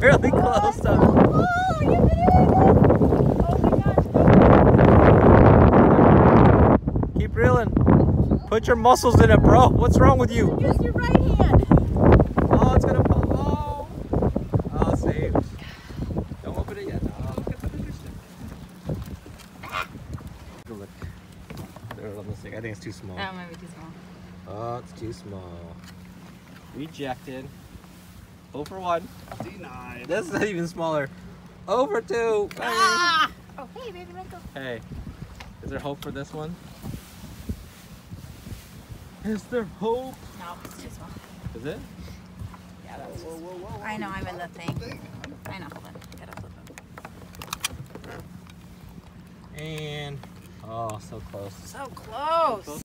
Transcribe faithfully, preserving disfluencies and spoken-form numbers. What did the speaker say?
really close to him. Oh, you did it! Oh my gosh. Keep reeling. Put your muscles in it, bro. What's wrong with you? Use your right hand. Oh, it's gonna fall. Oh, oh, saved. Don't open it yet. Oh, look at the fish. Look. Throw it on the stick. I think it's too small. Oh, maybe too small. Oh, it's too small. Rejected. oh for one. Denied. This is not even smaller. oh for two. Ah! Oh, hey, baby Michael. Hey, is there hope for this one? Is there hope? No, it's too small. Is it? Yeah, that's too small. I know, I'm in the thing. I know, hold on. Gotta flip it. And, oh, so close. So close.